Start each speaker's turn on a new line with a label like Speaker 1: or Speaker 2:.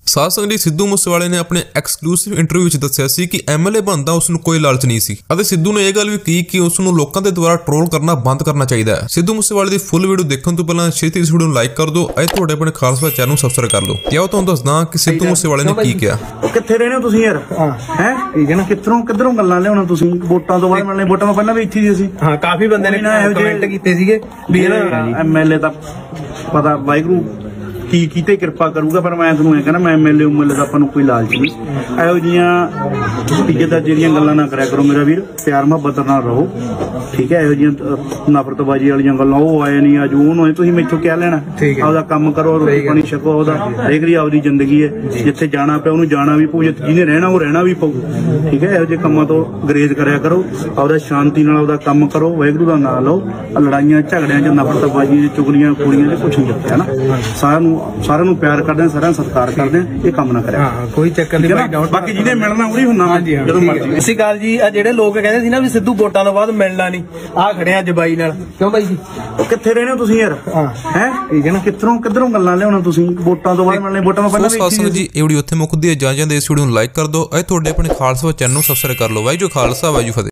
Speaker 1: ਸਾਧ ਸੰਗਤ ਜੀ, ਸਿੱਧੂ ਮੂਸੇਵਾਲੇ ਨੇ ਆਪਣੇ ਐਕਸਕਲੂਸਿਵ ਇੰਟਰਵਿਊ ਵਿੱਚ ਦੱਸਿਆ ਸੀ ਕਿ ਐਮਐਲਏ ਬਣਦਾ ਉਸ ਨੂੰ ਕੋਈ ਲਾਲਚ ਨਹੀਂ ਸੀ ਅਤੇ ਸਿੱਧੂ ਨੇ ਇਹ ਗੱਲ ਵੀ ਕਹੀ ਕਿ ਉਸ ਨੂੰ ਲੋਕਾਂ ਦੇ ਦੁਆਰਾ ਟ੍ਰੋਲ ਕਰਨਾ ਬੰਦ ਕਰਨਾ ਚਾਹੀਦਾ ਹੈ। ਸਿੱਧੂ ਮੂਸੇਵਾਲੇ ਦੀ ਫੁੱਲ ਵੀਡੀਓ ਦੇਖਣ ਤੋਂ ਪਹਿਲਾਂ ਛੇਤੀ ਇਸ ਵੀਡੀਓ ਨੂੰ ਲਾਈਕ ਕਰ ਦਿਓ ਅਤੇ ਤੁਹਾਡੇ ਆਪਣੇ ਖਾਲਸਾ ਚੈਨਲ ਨੂੰ ਸਬਸਕ੍ਰਾਈਬ ਕਰ ਲਓ। ਤੇ ਆਓ ਤੁਹਾਨੂੰ ਦੱਸਦਾ ਕਿ ਸਿੱਧੂ ਮੂਸੇਵਾਲੇ ਨੇ ਕੀ ਕਿਹਾ।
Speaker 2: ਕਿੱਥੇ ਰਹਿੰਦੇ ਹੋ ਤੁਸੀਂ ਯਾਰ? ਹੈ ਠੀਕ ਹੈ ਨਾ, ਕਿੱਧਰੋਂ ਗੱਲਾਂ ਲਿਆਉਣਾ ਤੁਸੀਂ? ਵੋਟਾਂ ਤੋਂ ਬਾਅਦ ਮਿਲਣੇ, ਵੋਟਾਂ ਤੋਂ ਪਹਿਲਾਂ ਵੀ ਇੱਥੇ ਹੀ ਸੀ।
Speaker 3: ਹਾਂ, ਕਾਫੀ ਬੰਦੇ ਨੇ ਕਮੈਂਟ ਕੀਤੇ ਸੀਗੇ ਵੀ
Speaker 2: ਐਮਐਲਏ ਦਾ ਪਤਾ ਵਾਹਿਗੁਰੂ ਕੀ ਕੀਤੇ ਕਿਰਪਾ ਕਰੂਗਾ, ਪਰ ਮੈਂ ਤੁਹਾਨੂੰ ਇਹ ਕਹਿੰਦਾ ਮੈਂ ਐਮਐਲਏ ਦਾ ਆਪਾਂ ਨੂੰ ਕੋਈ ਲਾਲਚ ਨਹੀਂ। ਇਹੋ ਜਿਹੀਆਂ ਟਿੱਜੇਦਾਰ ਜਿਹੜੀਆਂ ਗੱਲਾਂ ਨਾ ਕਰਿਆ ਕਰੋ ਮੇਰਾ ਵੀਰ, ਪਿਆਰ ਮੁਹੱਬਤ ਨਾਲ ਰਹੋ, ਠੀਕ ਹੈ। ਇਹੋ ਜਿਹੀਆਂ ਨਫ਼ਰਤਬਾਜ਼ੀ ਵਾਲੀਆਂ ਗੱਲਾਂ, ਉਹ ਆਏ ਨਹੀਂ ਅੱਜ ਉਹਨੂੰ ਤੁਸੀਂ ਮੈਥੋਂ ਕਹਿ ਲੈਣਾ। ਆਪਦਾ ਕੰਮ ਕਰੋ, ਰੋਟੀ ਪਾਣੀ ਛਕੋ, ਉਹਦਾ ਹਰੇਕ ਦੀ ਆਪਦੀ ਜ਼ਿੰਦਗੀ ਹੈ। ਜਿੱਥੇ ਜਾਣਾ ਪਿਆ ਉਹਨੂੰ ਜਾਣਾ ਵੀ ਪਊ, ਜਿਹਨੇ ਰਹਿਣਾ ਉਹ ਰਹਿਣਾ ਵੀ ਪਊ, ਠੀਕ ਹੈ। ਇਹੋ ਜਿਹੇ ਕੰਮਾਂ ਤੋਂ ਗਰੇਜ਼ ਕਰਿਆ ਕਰੋ, ਆਪਦਾ ਸ਼ਾਂਤੀ ਨਾਲ ਆਪਦਾ ਕੰਮ ਕਰੋ, ਵਾਹਿਗੁਰੂ ਦਾ ਨਾਮ ਲਓ। ਲੜਾਈਆਂ ਝਗੜਿਆਂ 'ਚ, ਨਫ਼ਰਤਬਾਜ਼ੀ 'ਚ, ਚੁਗਲੀਆਂ ਕੁੜੀਆਂ 'ਚ ਕੁਛ ਨਹੀਂ ਰੱਖਿਆ ਨਾ। ਸਾਰਿਆਂ ਨੂੰ ਪਿਆਰ ਕਰਦੇ ਆ, ਸਾਰਿਆਂ ਨੂੰ ਸਤਿਕਾਰ ਕਰਦੇ ਆ, ਇਹ ਕੰਮ ਨਾ ਕਰਿਆ।
Speaker 3: ਹਾਂ, ਕੋਈ ਚੱਕਰ ਨਹੀਂ ਭਾਈ।
Speaker 2: ਬਾਕੀ ਜਿਹਨੇ ਮਿਲਣਾ ਉਹੀ ਹੁੰਦਾ ਜਦੋਂ ਮਰਜ਼ੀ।
Speaker 3: ਇਸੇ ਗੱਲ ਜੀ, ਆ ਜਿਹੜੇ ਲੋਕ ਕਹਿੰਦੇ ਸੀ ਨਾ ਵੀ ਸਿੱਧੂ ਵੋਟਾਂ ਤੋਂ ਬਾਅਦ ਮਿਲਣਾ ਨਹੀਂ, ਆ ਖੜਿਆ ਜਬਾਈ ਨਾਲ। ਕਿਉਂ ਬਾਈ ਜੀ?
Speaker 2: ਕਿੱਥੇ ਰਹਿੰਦੇ ਹੋ ਤੁਸੀਂ ਯਾਰ? ਹੈ ਠੀਕ ਹੈ ਨਾ, ਕਿੱਧਰੋਂ ਗੱਲਾਂ ਲਿਆਉਣਾ ਤੁਸੀਂ? ਵੋਟਾਂ ਤੋਂ ਬਾਅਦ ਮਿਲਣੇ, ਵੋਟਾਂ ਤੋਂ ਪਹਿਲਾਂ ਵੀ
Speaker 1: ਇੱਥੇ ਜੀ। ਇਹ ਵੀਡੀਓ ਉੱਥੇ ਮੁੱਕਦੀ ਹੈ। ਜਾਂ ਇਸ ਵੀਡੀਓ ਨੂੰ ਲਾਈਕ ਕਰ ਦਿਓ ਅਤੇ ਤੁਹਾਡੇ ਆਪਣੇ ਖਾਲਸਾ ਚੈਨਲ ਨੂੰ ਸਬਸਕ੍ਰਾਈਬ ਕਰ ਲਓ। ਵਾਹਿਗੁਰੂ ਖਾਲਸਾ, ਵਾਹਿਗੁਰੂ ਫਤਿਹ।